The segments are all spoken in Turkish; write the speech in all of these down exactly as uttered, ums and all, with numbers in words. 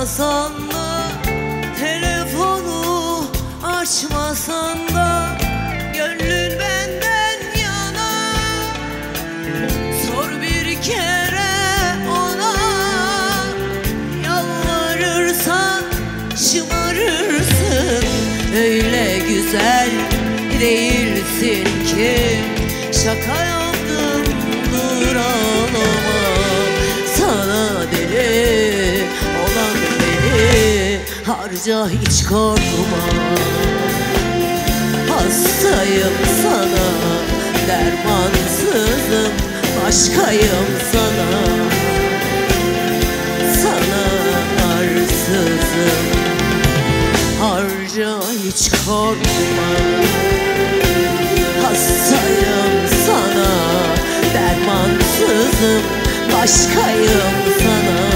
Aramasan da, telefonu açmasan da, gönlün benden yana. Sor bir kere ona, yalvarırsan şımarırsın. Öyle güzel değilsin ki, şaka yaptım dur ağlama. Sana deli olan beni harca hiç korkma. Hastayım sana, dermansızım, başkayım sana. Sana arsızım, harca hiç korkma. Hastayım sana, dermansızım, başkayım sana.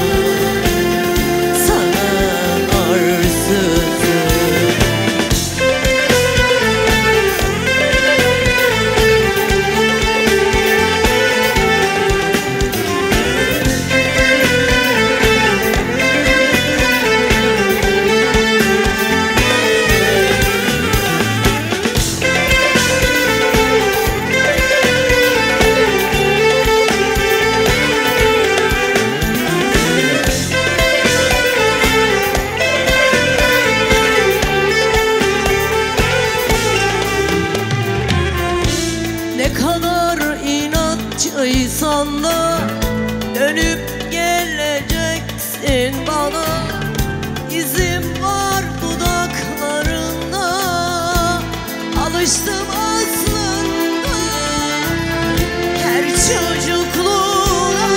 Sana arsızım. Ne kadar inatçıysan da dönüp geleceksin bana. İzim var dudaklarında, alıştım aslında her çocukluğuna.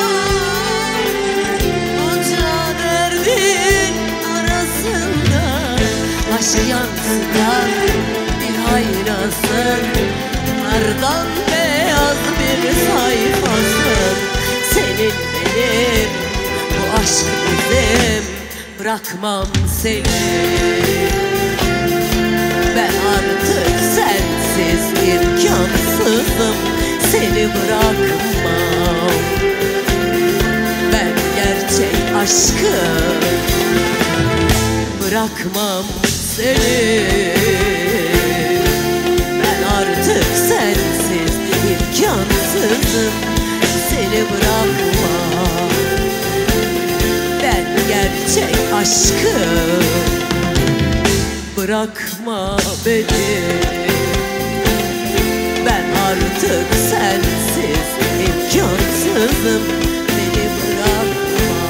Bunca derdin arasında aşk yansıtan bir aynasın. Kardan beyaz bir sayfasın senin benim, bu aşk bizim. Bırakmam seni, ben artık sensiz imkansızım. Seni bırakmam, ben gerçek aşkım. Bırakmam seni, artık sensiz imkansızım. Seni bırakmam, ben gerçek aşkım. Bırakma beni, ben artık sensiz imkansızım. Beni bırakma,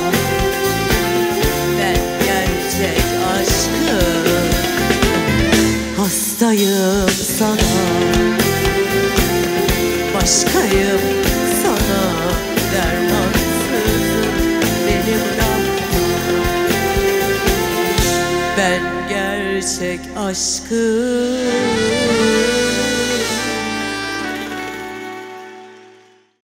ben gerçek aşkım. Hastayım sana, başkayım sana, dermansızım. Beni bırakma, ben gerçek aşkım.